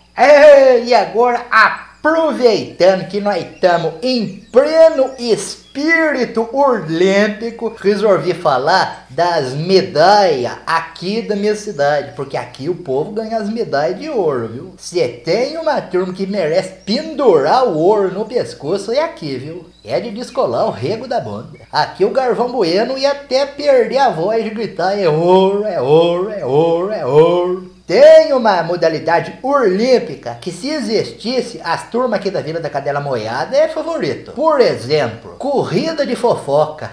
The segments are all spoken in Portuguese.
E agora, aproveitando que nós estamos em pleno espírito olímpico, resolvi falar das medalhas aqui da minha cidade, porque aqui o povo ganha as medalhas de ouro, viu? Se tem uma turma que merece pendurar o ouro no pescoço, é aqui, viu? É de descolar o rego da banda. Aqui o Galvão Bueno ia até perder a voz de gritar: é ouro, é ouro, é ouro, é ouro. Tem uma modalidade olímpica que, se existisse, as turmas aqui da Vila da Cadela Moiada é favorito. Por exemplo, corrida de fofoca.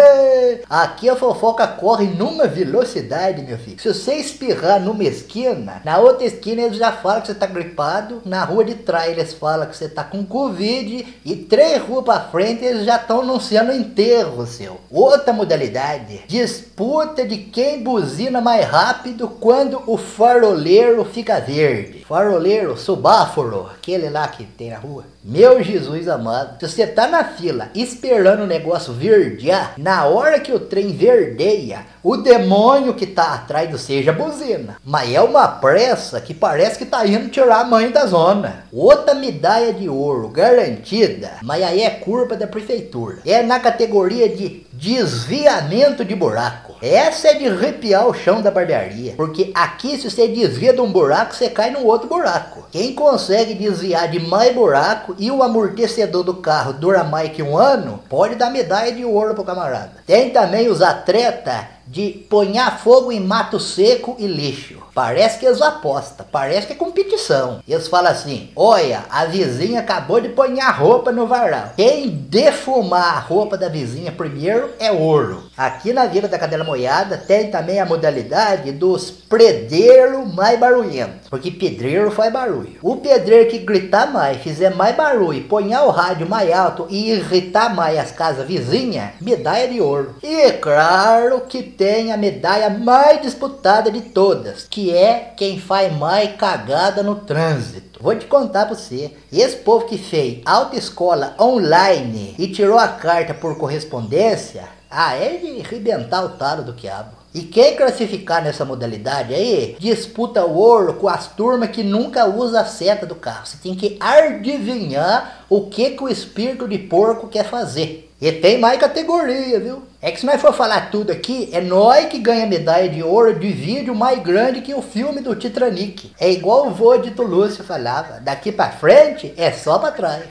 Aqui a fofoca corre numa velocidade, meu filho. Se você espirrar numa esquina, na outra esquina eles já falam que você tá gripado. Na rua de trás eles falam que você tá com Covid. E 3 ruas pra frente eles já estão anunciando o enterro seu. Outra modalidade: disputa de quem buzina mais rápido quando o faroleiro fica verde. Faroleiro, subáforo, aquele lá que tem na rua. Meu Jesus amado, se você tá na fila esperando o negócio verdear, na hora que o trem verdeia, o demônio que tá atrás do você já buzina. Mas é uma pressa que parece que tá indo tirar a mãe da zona. Outra medalha de ouro garantida, mas aí é culpa da prefeitura. É na categoria de desviamento de buraco. Essa é de arrepiar o chão da barbearia, porque aqui, se você desvia de um buraco, você cai no outro buraco. Quem consegue desviar de mais buraco e o amortecedor do carro dura mais que 1 ano, pode dar medalha de ouro pro camarada. Tem também os atletas de ponhar fogo em mato seco e lixo. Parece que eles apostam, parece que é competição. Eles falam assim: olha, a vizinha acabou de ponhar roupa no varal. Quem defumar a roupa da vizinha primeiro é ouro. Aqui na Vila da Cadela Moiada tem também a modalidade dos pedreiros mais barulhentos, porque pedreiro faz barulho. O pedreiro que gritar mais, fizer mais barulho, ponhar o rádio mais alto e irritar mais as casas vizinhas, medalha de ouro. E claro que tem a medalha mais disputada de todas, que é quem faz mais cagada no trânsito. Vou te contar pra você, esse povo que fez autoescola online e tirou a carta por correspondência, é de arrebentar o talo do quiabo. E quem classificar nessa modalidade aí, disputa o ouro com as turmas que nunca usa a seta do carro. Você tem que adivinhar o que o espírito de porco quer fazer. E tem mais categoria, viu? É que se nós for falar tudo aqui, é nós que ganha medalha de ouro de vídeo mais grande que o filme do Titanic. É igual o vô de Lúcio falava: daqui pra frente é só pra trás.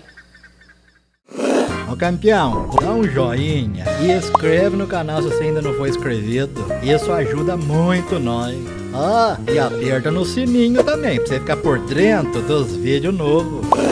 Ô campeão, dá um joinha e inscreve no canal se você ainda não for inscrito. Isso ajuda muito nós. E aperta no sininho também, pra você ficar por dentro dos vídeos novos.